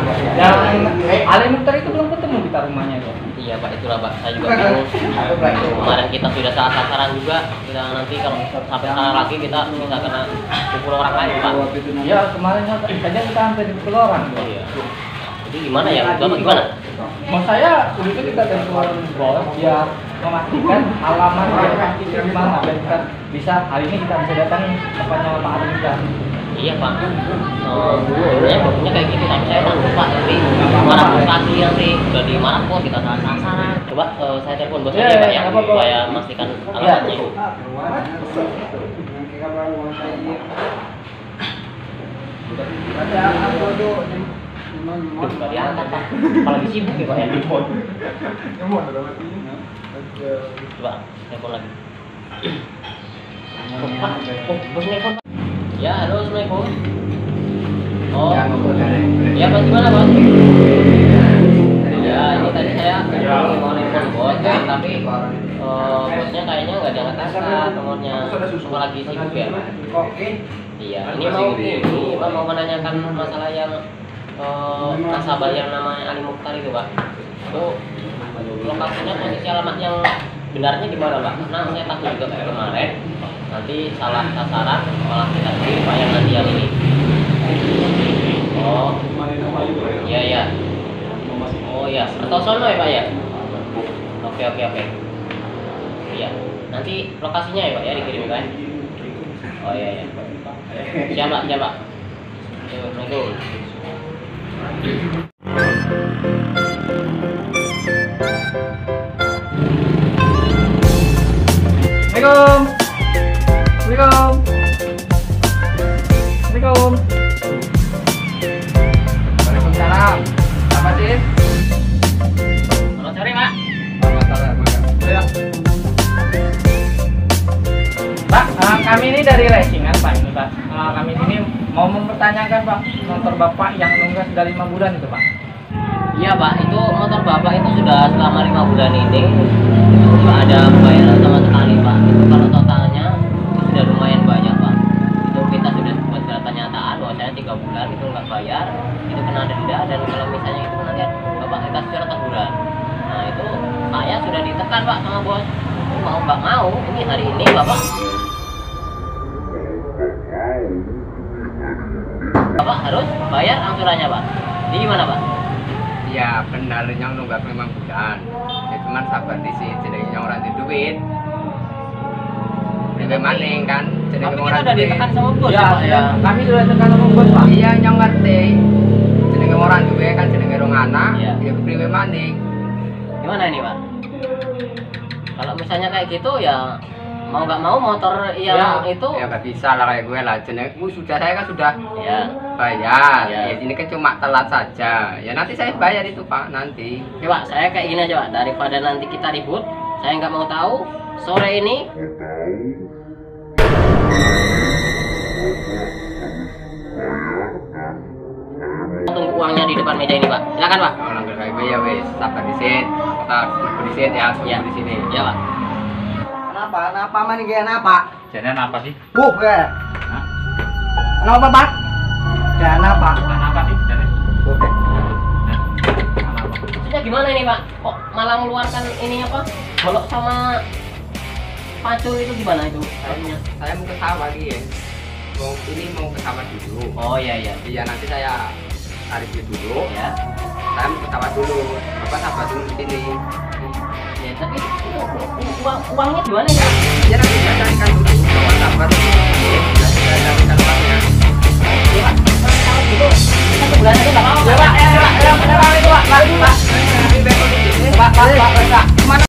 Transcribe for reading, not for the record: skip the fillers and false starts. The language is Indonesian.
Yang Ali Mukhtar itu belum ketemu kita rumahnya ya. Iya Pak, itulah Pak, saya juga bingung. Kemarin kita sudah salah sasaran juga, kita nanti kalau sampai salah lagi kita bisa kena pukul orang lain Pak. Iya, kemarin saja kita hampir dipukul orang. Iya. Jadi gimana ya? Bapak gimana? Mau saya udah itu kita dari bos biar memastikan alamat yang itu di mana dan kita bisa hari ini kita bisa datangi tempatnya Pak Ali Mukhtar. Iya Pak. Sebenarnya bosnya kayak gitu, tapi saya takut Pak nanti mana frustasi nanti udah di mana kok kita salah sasaran. Coba saya telepon bosnya ya Pak ya, supaya memastikan alamatnya. Udah diangkat Pak, apalagi sibuk ya Pak ya. Coba telepon lagi. Pak, bos telepon Pak. Ya, halo, assalamualaikum. Oh, ya Pak, gimana Bos? Ya, ini tadi saya mau telepon bos, tapi bosnya kayaknya nggak diangkat-angkat nomornya, apalagi sibuk ya. Iya, ini mau menanyakan masalah yang nasabah yang namanya Ali Mukhtar itu Pak. Itu lokasinya, posisi alamat yang benarnya di mana Pak? Karena saya takut juga kayak kemarin nanti salah sasaran malah kita sendiri Pak yang nanti yang ini. Oh, iya ya. Oh ya, atau sono ya Pak ya? Oke. Iya, nanti lokasinya ya Pak ya dikirim Pak. Oh iya. Siap Pak. Assalamualaikum. Assalamualaikum. Waalaikumsalam. Apa sih? Selamat sore Pak. Selamat sore. Ya. Pak, kami ini dari racingan Pak ini Pak. Kami ini mau mempertanyakan Pak motor Bapak yang nunggak sudah 5 bulan itu Pak. Iya Pak, itu motor Bapak itu sudah selama 5 bulan ini itu nggak ada pembayaran sama sekali Pak. Itu kalau totalnya itu sudah lumayan banyak Pak. Itu kita sudah buat surat pernyataan bahwasanya 3 bulan itu nggak bayar, itu kena denda, dan kalau misalnya itu nanti Bapak kita surat teguran. Nah itu saya sudah ditekan Pak sama bos. Mau nggak mau, ini hari ini Bapak harus bayar angsurannya Pak. Jadi gimana Pak? Ya benar yang nunggak 5 bulan. Ya cuman sabar di sini jenenge yang ora duit. Dewe maning kan jenenge Tapi ora kita udah ditekan sama bos Ya, Pak ya. kami sudah tekan sama bos Pak. Iya yang ngerti. Jenenge ora duwe kan jenenge rong anak, Iya. ya kepriwe maning. Gimana ini Pak? Kalau misalnya kayak gitu ya mau nggak mau motor yang itu Ya nggak bisa lah kayak gue lah jenenge sudah saya kan sudah ya. bayar. Ya. Ya ini kan cuma telat saja. Ya nanti saya bayar itu Pak nanti. Oke Pak, saya kayak gini aja Pak, daripada nanti kita ribut, saya nggak mau tahu. Sore ini tunggu uangnya di depan meja ini Pak. Silakan Pak. Oh, langgar kayak gue ya wes sabar di sini. Kita tunggu di sini ya, Ya. tunggu di sini. Ya Pak. Kenapa maning gaya apa? Jangan apa sih? Ya. Kenapa Pak? Jangan apa? Apa sih? Oke. Maksudnya gimana ini Pak? Kok malah mengeluarkan ini apa? Golok sama pacul itu gimana itu? Saya mau ke sawah lagi ya. Mau ke sawah dulu. Oh iya. Iya nanti saya tarik dulu. Ya. Saya mau ke sawah dulu. Bapak sabar dulu di sini. Ya tapi uangnya gimana ya? Ya nanti saya carikan dulu. Bapak sabar. Saya carikan uangnya. Ya Pak, kalau gitu 1 bulan aja nggak apa-apa Pak.